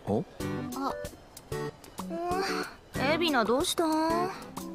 お、 エビナどうしたん？